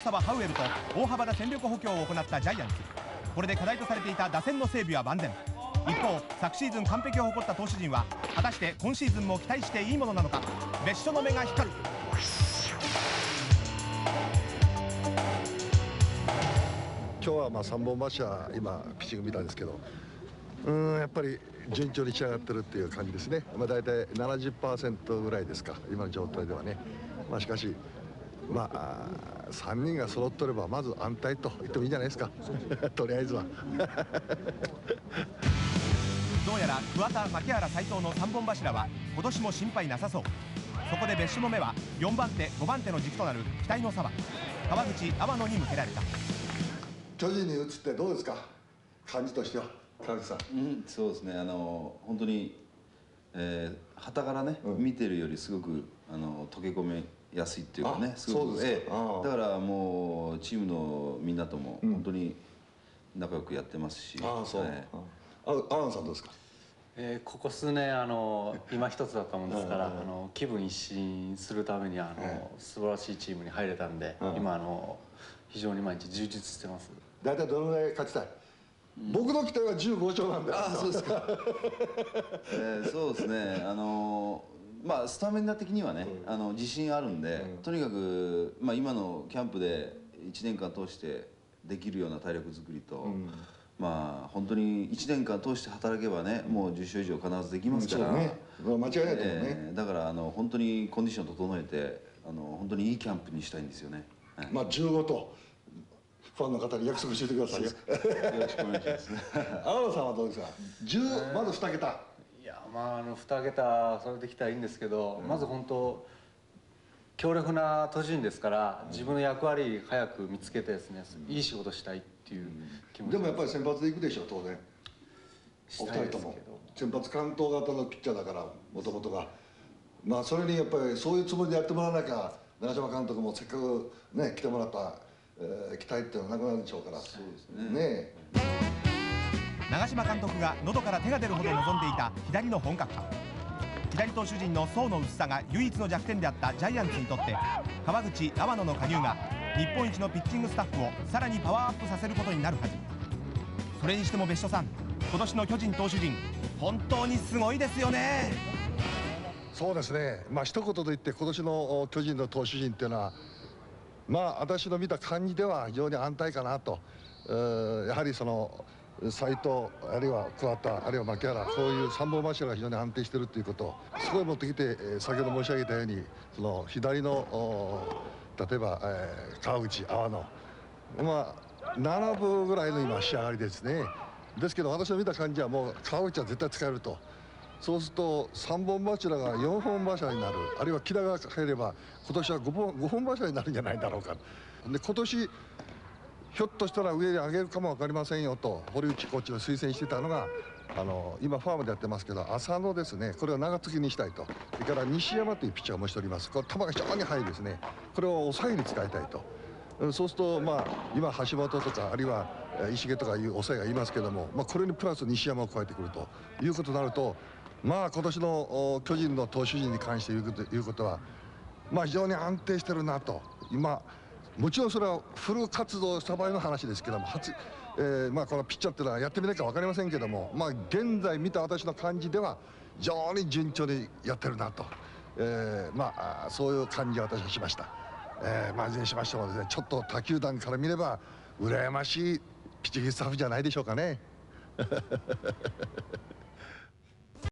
サバハウエルと大幅な戦力補強を行ったジャイアンツ。これで課題とされていた打線の整備は万全。一方、昨シーズン完璧を誇った投手陣は果たして今シーズンも期待していいものなのか。別所の目が光る。 今日は3本柱今ピッチング見たんですけど、やっぱり順調に仕上がってるっていう感じですね。大体 70% ぐらいですか、今の状態ではね。しかし3人が揃ってればまず安泰と言ってもいいんじゃないですかとりあえずはどうやら桑田、牧原、斉藤の3本柱は今年も心配なさそう。そこで別所の目は4番手、5番手の軸となる期待の左腕川口、天野に向けられた。 巨人に移ってどうですか、感じとしては。川口さん、 そうですね、本当に傍からね、見てるよりすごく溶け込めやすいっていうかね、すごくだからもうチームのみんなとも本当に仲良くやってますし。 そう。阿南さんどうですか。 ここ数年今一つだったもんですから気分一新するために素晴らしいチームに入れたんで、今非常に毎日充実してます。 大体どのぐらい勝ちたい。僕の期待は15勝なんで。 そうですかそうですね、スタミナ的にはね、自信あるんで、とにかく今のキャンプで1年間通してできるような体力作りと、本当に1年間通して働けばね、もう10勝以上必ずできますから、間違いないと思うね。だから本当にコンディション整えて本当にいいキャンプにしたいんですよね。 15とファンの方に約束しておいてくださいよ。 よろしくお願いします。 天野さんはどうですか。まず2桁。 いや2桁それできたらいいんですけど、まず本当強力な投手陣ですから、自分の役割早く見つけてですね、いい仕事したいっていう気持ち。 でもやっぱり先発でいくでしょ、当然。お二人とも先発完投型のピッチャーだから、もともとがそれにやっぱりそういうつもりでやってもらわなきゃ、長嶋監督もせっかくね来てもらった期待っていうのはなくなるでしょうから。そうですね。 長嶋監督が喉から手が出るほど望んでいた左の本格派。左投手陣の層の薄さが唯一の弱点であったジャイアンツにとって、川口、天野の加入が日本一のピッチングスタッフをさらにパワーアップさせることになるはず。それにしても別所さん、今年の巨人投手陣本当にすごいですよね。 そうですね、一言で言って今年の巨人の投手陣っていうのは私の見た感じでは非常に安泰かなと。やはり斉藤、あるいは桑田、あるいは牧原、そういう3本柱が非常に安定しているということ、そこへ持ってきて、先ほど申し上げたように左の例えば、川口、阿波野並ぶぐらいの今仕上がりですね。ですけど私の見た感じはもう川口は絶対使えると。そうすると3本柱が4本柱になる、あるいは木田が入れば今年は5本柱になるんじゃないだろうか。で今年ひょっとしたら上に上げるかも分かりませんよと堀内コーチを推薦してたのが今ファームでやってますけど浅野ですね。これを長継ぎにしたいと。それから西山というピッチャーもしております。これ球が非常に速いですね。これを抑えに使いたいと。そうすると今橋本とかあるいは石毛とかいう抑えがいますけども、これにプラス西山を加えてくるということになると、今年の巨人の投手陣に関して言うことは非常に安定してるなと。もちろんそれはフル活動した場合の話ですけども、このピッチャーっていうのはやってみなきゃ分かりませんけども、現在見た私の感じでは非常に順調にやってるなと、そういう感じは私はしました。いずれにしましてもですね、ちょっと他球団から見れば羨ましいピッチングスタッフじゃないでしょうかね。